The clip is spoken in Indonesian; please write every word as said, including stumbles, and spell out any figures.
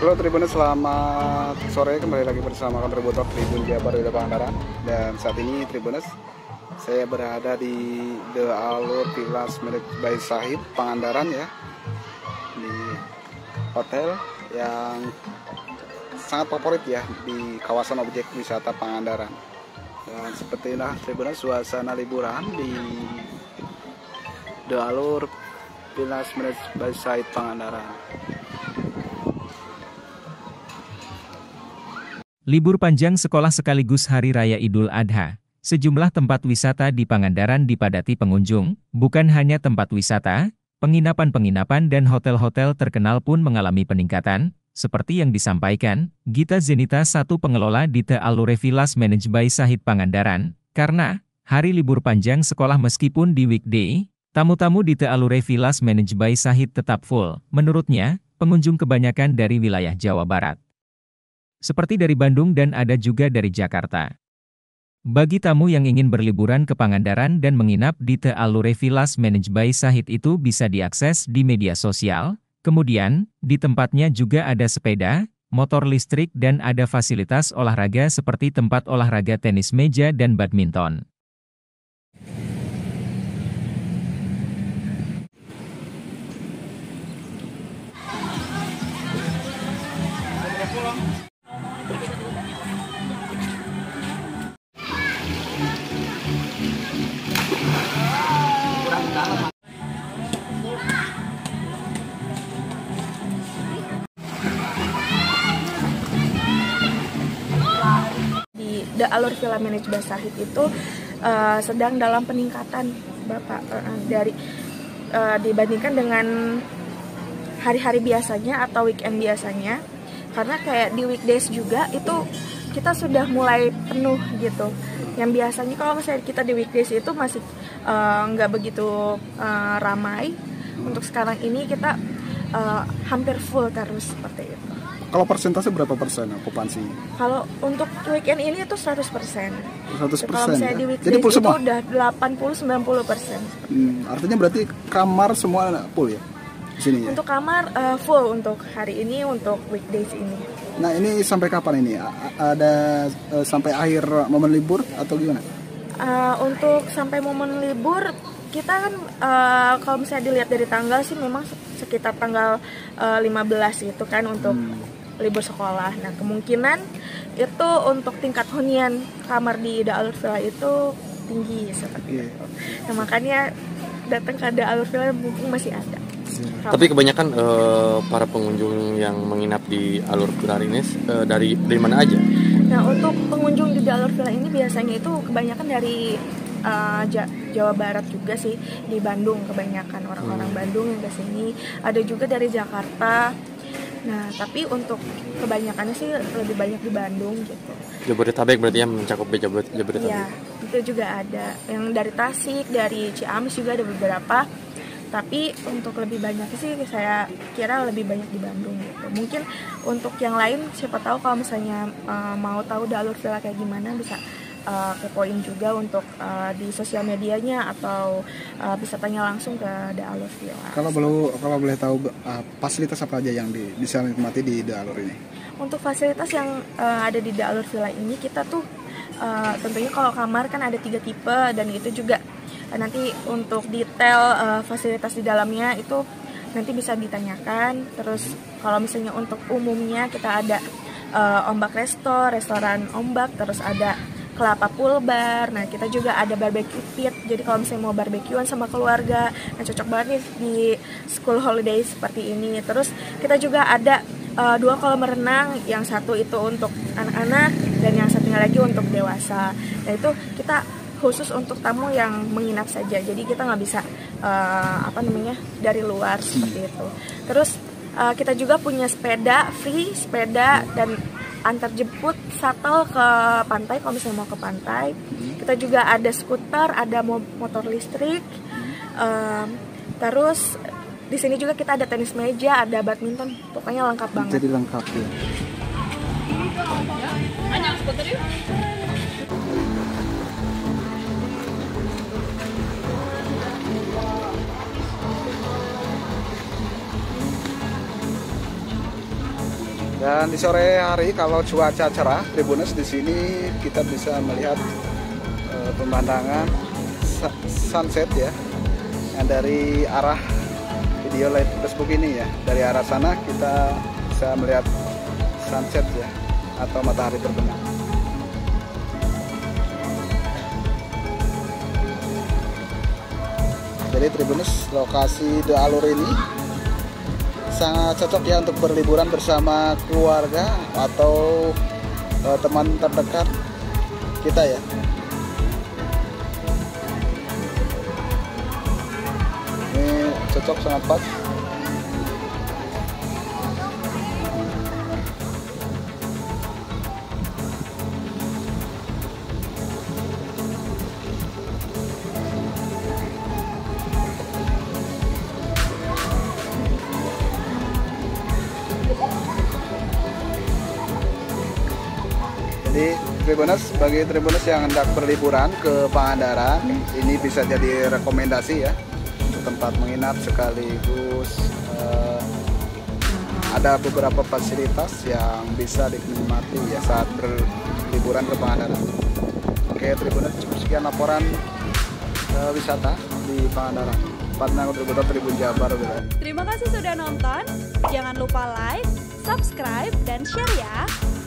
Halo Tribuners, selamat sore, kembali lagi bersama kontributor Tribun Jabar Wilayah Pangandaran. Dan saat ini Tribuners, saya berada di The Allure Villas milik by Sahid Pangandaran ya, di hotel yang sangat favorit ya di kawasan objek wisata Pangandaran. Dan seperti inilah Tribuners suasana liburan di The Allure Villas milik by Sahid Pangandaran. Libur panjang sekolah sekaligus Hari Raya Idul Adha. Sejumlah tempat wisata di Pangandaran dipadati pengunjung, bukan hanya tempat wisata, penginapan-penginapan dan hotel-hotel terkenal pun mengalami peningkatan, seperti yang disampaikan Gita Zenita, satu pengelola di The Allure Villas Managed by Sahid Pangandaran. Karena hari libur panjang sekolah meskipun di weekday, tamu-tamu di The Allure Villas Managed by Sahid tetap full. Menurutnya, pengunjung kebanyakan dari wilayah Jawa Barat, seperti dari Bandung dan ada juga dari Jakarta. Bagi tamu yang ingin berliburan ke Pangandaran dan menginap di The Allure Villas Managed by Sahid itu bisa diakses di media sosial, kemudian di tempatnya juga ada sepeda, motor listrik dan ada fasilitas olahraga seperti tempat olahraga tenis meja dan badminton. The Allure Villas Managed by Sahid itu uh, sedang dalam peningkatan, Bapak, uh, dari uh, dibandingkan dengan hari-hari biasanya atau weekend biasanya. Karena kayak di weekdays juga itu kita sudah mulai penuh gitu. Yang biasanya kalau misalnya kita di weekdays itu masih nggak uh, begitu uh, ramai. Untuk sekarang ini kita uh, hampir full terus seperti itu. Kalau persentase berapa persen okupansi? Kalau untuk weekend ini itu seratus persen. seratus persen. Kalau misalnya ya? di weekdays Jadi full itu semua? udah delapan puluh sampai sembilan puluh persen. Hmm, artinya berarti kamar semua full ya? Di sini ya? Untuk kamar uh, full untuk hari ini, untuk weekdays ini. Nah, ini sampai kapan ini? A- ada uh, sampai akhir momen libur atau gimana? Uh, untuk sampai momen libur, kita kan uh, kalau misalnya dilihat dari tanggal sih memang sekitar tanggal uh, lima belas itu kan untuk hmm. libur sekolah. Nah, kemungkinan itu untuk tingkat hunian kamar di The Allure Villa itu tinggi seperti yeah. itu. Nah, makanya datang ke The Allure Villa mumpung masih ada. Yeah. Tapi kebanyakan uh, para pengunjung yang menginap di Allure Villa ini uh, dari dari mana aja? Nah, untuk pengunjung di The Allure Villa ini biasanya itu kebanyakan dari uh, Jawa Barat juga sih, di Bandung kebanyakan orang-orang hmm. Bandung yang kesini. Ada juga dari Jakarta. Nah, tapi untuk kebanyakannya sih lebih banyak di Bandung gitu. Jabodetabek berarti ya, mencakup Jabodetabek. Iya, itu juga ada. Yang dari Tasik, dari Ciamis juga ada beberapa. Tapi untuk lebih banyak sih saya kira lebih banyak di Bandung gitu. Mungkin untuk yang lain siapa tahu kalau misalnya uh, mau tahu The Allure Villa kayak gimana bisa Uh, kepoin juga untuk uh, di sosial medianya atau uh, bisa tanya langsung ke The Allure Villa. Kalau boleh kalau boleh tahu uh, fasilitas apa aja yang di, bisa dinikmati di The Allure ini? Untuk fasilitas yang uh, ada di The Allure Villa ini kita tuh uh, tentunya kalau kamar kan ada tiga tipe dan itu juga uh, nanti untuk detail uh, fasilitas di dalamnya itu nanti bisa ditanyakan. Terus kalau misalnya untuk umumnya kita ada uh, ombak resto, restoran ombak, terus ada kelapa pool bar. Nah, kita juga ada barbecue pit. Jadi kalau misalnya mau barbekyuan sama keluarga, nah cocok banget nih di school holiday seperti ini. Terus kita juga ada uh, dua kolam renang, yang satu itu untuk anak-anak dan yang satunya lagi untuk dewasa. Nah, itu kita khusus untuk tamu yang menginap saja. Jadi kita nggak bisa uh, apa namanya dari luar seperti itu. Terus uh, kita juga punya sepeda free, sepeda dan antar jemput shuttle ke pantai kalau misalnya mau ke pantai. Kita juga ada skuter, ada motor listrik. Um, terus di sini juga kita ada tenis meja, ada badminton, pokoknya lengkap banget. Jadi lengkap ya. Banyak skuter yuk. Dan di sore hari kalau cuaca cerah, Tribuners, di sini kita bisa melihat uh, pemandangan sunset ya, yang dari arah video live Facebook ini ya. Dari arah sana kita bisa melihat sunset ya, atau matahari terbenam. Jadi Tribuners, lokasi The Allure ini sangat cocok ya untuk berliburan bersama keluarga atau uh, teman terdekat kita ya. Ini cocok, sangat pas. Jadi Tribuners, bagi Tribuners yang hendak berliburan ke Pangandaran, ini bisa jadi rekomendasi ya, tempat menginap sekaligus eh, ada beberapa fasilitas yang bisa dinikmati ya saat berliburan ke Pangandaran. Oke Tribuners, cukup sekian laporan eh, wisata di Pangandaran. Pandangan Tribun Tribun Jabar. Terima kasih sudah nonton. Jangan lupa like, subscribe, dan share ya.